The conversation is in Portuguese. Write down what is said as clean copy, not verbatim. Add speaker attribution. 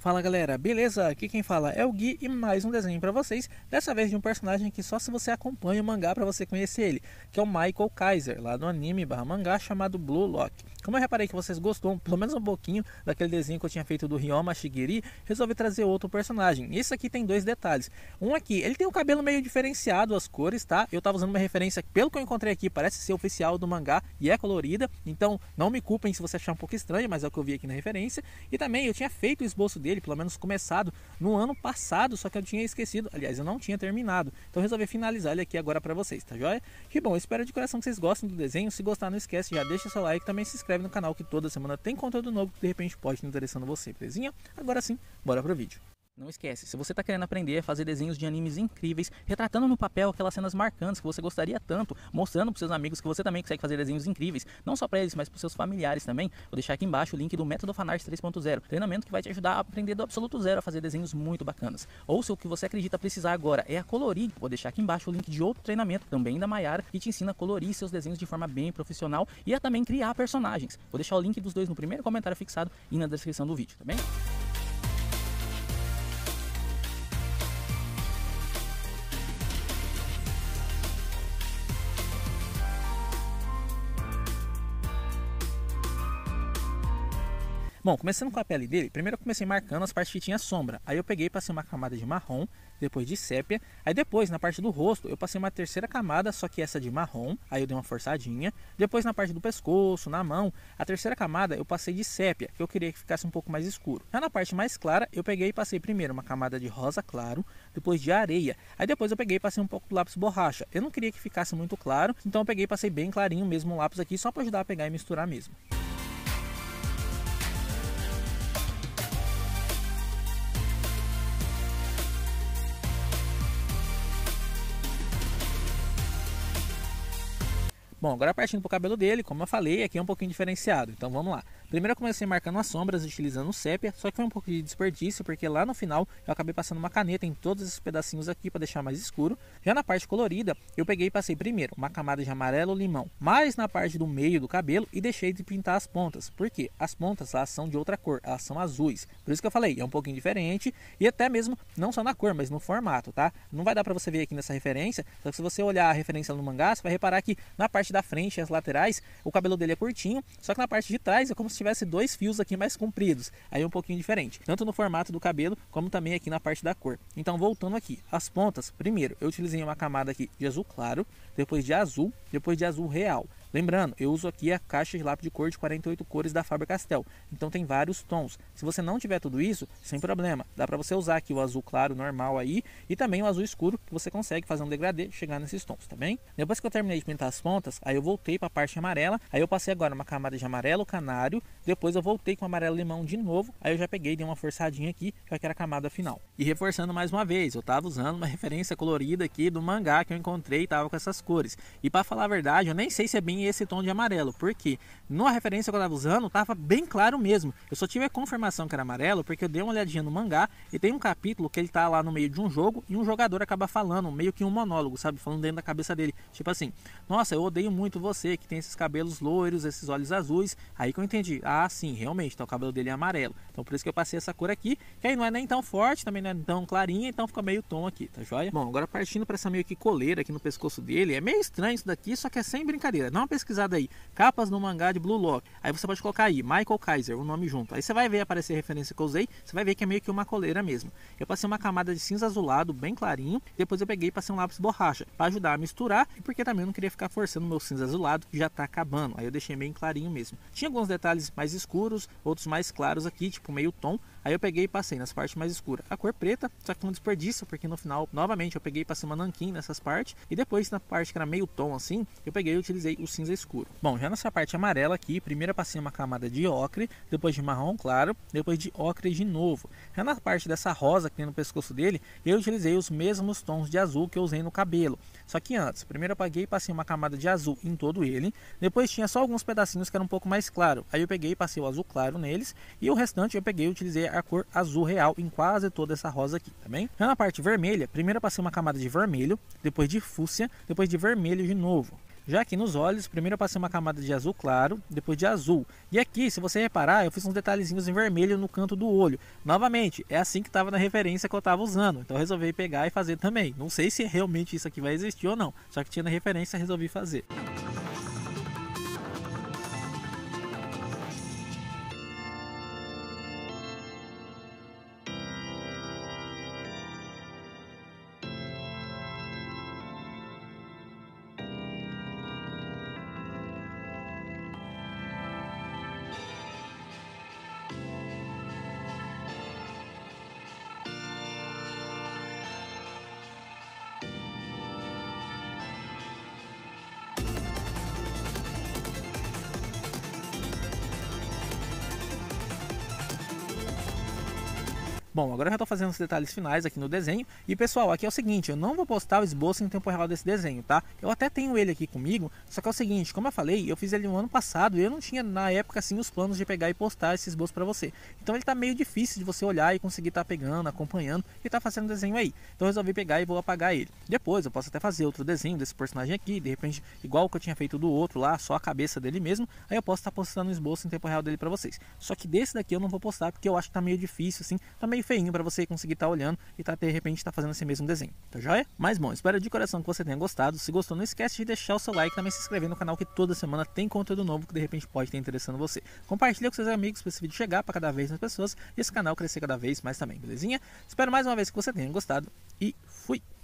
Speaker 1: Fala galera, beleza? Aqui quem fala é o Gui e mais um desenho pra vocês. Dessa vez de um personagem que só se você acompanha o mangá pra você conhecer ele, que é o Michael Kaiser, lá do anime / mangá chamado Blue Lock. Como eu reparei que vocês gostou pelo menos um pouquinho daquele desenho que eu tinha feito do Ryoma Shigiri, resolvi trazer outro personagem. Esse aqui tem dois detalhes. Um aqui, ele tem o cabelo meio diferenciado, as cores, tá? Eu tava usando uma referência, pelo que eu encontrei aqui, parece ser oficial do mangá e é colorida. Então não me culpem se você achar um pouco estranho, mas é o que eu vi aqui na referência. E também eu tinha feito o esboço dele, pelo menos começado no ano passado, só que eu tinha esquecido. Aliás, eu não tinha terminado. Então eu resolvi finalizar ele aqui agora pra vocês, tá joia? Que bom, eu espero de coração que vocês gostem do desenho. Se gostar, não esquece, já deixa seu like, também se inscreve no canal que toda semana tem conteúdo novo que de repente pode estar interessando você, belezinha? Agora sim, bora pro vídeo. Não esquece, se você está querendo aprender a fazer desenhos de animes incríveis, retratando no papel aquelas cenas marcantes que você gostaria tanto, mostrando para seus amigos que você também consegue fazer desenhos incríveis, não só para eles, mas para seus familiares também, vou deixar aqui embaixo o link do Método Fanart 3.0, treinamento que vai te ajudar a aprender do absoluto zero a fazer desenhos muito bacanas. Ou se o que você acredita precisar agora é a colorir, vou deixar aqui embaixo o link de outro treinamento, também da Mayara, que te ensina a colorir seus desenhos de forma bem profissional e a também criar personagens. Vou deixar o link dos dois no primeiro comentário fixado e na descrição do vídeo, tá bem? Bom, começando com a pele dele, primeiro eu comecei marcando as partes que tinha sombra. Aí eu peguei e passei uma camada de marrom, depois de sépia. Aí depois, na parte do rosto, eu passei uma terceira camada, só que essa de marrom. Aí eu dei uma forçadinha. Depois na parte do pescoço, na mão, a terceira camada eu passei de sépia, que eu queria que ficasse um pouco mais escuro. Já na parte mais clara, eu peguei e passei primeiro uma camada de rosa claro, depois de areia. Aí depois eu peguei e passei um pouco do lápis borracha. Eu não queria que ficasse muito claro, então eu peguei e passei bem clarinho mesmo o lápis aqui, só para ajudar a pegar e misturar mesmo. Bom, agora partindo para o cabelo dele, como eu falei, aqui é um pouquinho diferenciado, então vamos lá. Primeiro eu comecei marcando as sombras utilizando o sépia, só que foi um pouco de desperdício, porque lá no final eu acabei passando uma caneta em todos esses pedacinhos aqui para deixar mais escuro. Já na parte colorida, eu peguei e passei primeiro uma camada de amarelo limão, mais na parte do meio do cabelo e deixei de pintar as pontas, porque as pontas elas são de outra cor, elas são azuis. Por isso que eu falei, é um pouquinho diferente e até mesmo não só na cor, mas no formato, tá? Não vai dar para você ver aqui nessa referência, só que se você olhar a referência no mangá, você vai reparar que na parte da frente e as laterais, o cabelo dele é curtinho, só que na parte de trás é como se tivesse dois fios aqui mais compridos, aí é um pouquinho diferente, tanto no formato do cabelo, como também aqui na parte da cor. Então voltando aqui, as pontas, primeiro eu utilizei uma camada aqui de azul claro, depois de azul real. Lembrando, eu uso aqui a caixa de lápis de cor de 48 cores da Faber-Castell, então tem vários tons. Se você não tiver tudo isso, sem problema, dá para você usar aqui o azul claro normal aí e também o azul escuro, que você consegue fazer um degradê chegar nesses tons, tá bem? Depois que eu terminei de pintar as pontas, aí eu voltei para a parte amarela, aí eu passei agora uma camada de amarelo canário, depois eu voltei com amarelo limão de novo, aí eu já peguei e dei uma forçadinha aqui, já que era a camada final. E reforçando mais uma vez, eu tava usando uma referência colorida aqui do mangá que eu encontrei e tava com essas cores. E para falar a verdade, eu nem sei se é bem esse tom de amarelo, porque na referência que eu estava usando estava bem claro mesmo. Eu só tive a confirmação que era amarelo porque eu dei uma olhadinha no mangá e tem um capítulo que ele tá lá no meio de um jogo e um jogador acaba falando, meio que um monólogo, sabe? Falando dentro da cabeça dele, tipo assim: nossa, eu odeio muito você que tem esses cabelos loiros, esses olhos azuis. Aí que eu entendi, ah sim, realmente, então o cabelo dele é amarelo. Então por isso que eu passei essa cor aqui, que aí não é nem tão forte, também não é tão clarinha, então fica meio tom aqui, tá joia? Bom, agora partindo para essa meio que coleira aqui no pescoço dele, é meio estranho isso daqui, só que é sem brincadeira. Dá uma pesquisada aí, capas no mangá de Blue Lock, aí você pode colocar aí Michael Kaiser, o nome junto, aí você vai ver aparecer a referência que eu usei, você vai ver que é meio que uma coleira mesmo. Eu passei uma camada de cinza azulado bem clarinho, depois eu peguei e passei um lápis borracha para ajudar a misturar e porque também eu não queria ficar forçando o meu cinza azulado que já tá acabando, aí eu deixei bem clarinho mesmo. Tinha alguns detalhes mais escuros, outros mais claros aqui, tipo meio tom, aí eu peguei e passei nas partes mais escuras a cor preta, só que um desperdício porque no final novamente eu peguei e passei uma nanquim nessas partes e depois na parte que era meio tom assim, eu peguei e utilizei o cinza escuro. Bom, já nessa parte amarela aqui, primeiro eu passei uma camada de ocre, depois de marrom claro, depois de ocre de novo. Já na parte dessa rosa que tem no pescoço dele, eu utilizei os mesmos tons de azul que eu usei no cabelo. Só que antes, primeiro eu peguei e passei uma camada de azul em todo ele, depois tinha só alguns pedacinhos que eram um pouco mais claro. Aí eu peguei e passei o azul claro neles e o restante eu peguei e utilizei a cor azul real em quase toda essa rosa aqui, tá bem? Já na parte vermelha, primeiro eu passei uma camada de vermelho, depois de fúcsia, depois de vermelho de novo. Já aqui nos olhos, primeiro eu passei uma camada de azul claro, depois de azul. E aqui, se você reparar, eu fiz uns detalhezinhos em vermelho no canto do olho. Novamente, é assim que estava na referência que eu estava usando. Então eu resolvi pegar e fazer também. Não sei se realmente isso aqui vai existir ou não, só que tinha na referência e resolvi fazer. Bom, agora eu já estou fazendo os detalhes finais aqui no desenho. E pessoal, aqui é o seguinte, eu não vou postar o esboço em tempo real desse desenho, tá? Eu até tenho ele aqui comigo, só que é o seguinte, como eu falei, eu fiz ele no ano passado e eu não tinha na época assim os planos de pegar e postar esse esboço para você. Então ele tá meio difícil de você olhar e conseguir estar pegando, acompanhando e tá fazendo desenho aí. Então eu resolvi pegar e vou apagar ele. Depois eu posso até fazer outro desenho desse personagem aqui, de repente igual o que eu tinha feito do outro lá, só a cabeça dele mesmo. Aí eu posso estar postando o esboço em tempo real dele para vocês. Só que desse daqui eu não vou postar porque eu acho que tá meio difícil assim, tá meio feinho para você conseguir estar olhando e de repente estar fazendo esse mesmo desenho, tá joia? Mas bom, espero de coração que você tenha gostado. Se gostou, não esquece de deixar o seu like e também se inscrever no canal, que toda semana tem conteúdo novo que de repente pode estar interessando você. Compartilha com seus amigos para esse vídeo chegar para cada vez mais pessoas e esse canal crescer cada vez mais também, belezinha? Espero mais uma vez que você tenha gostado e fui!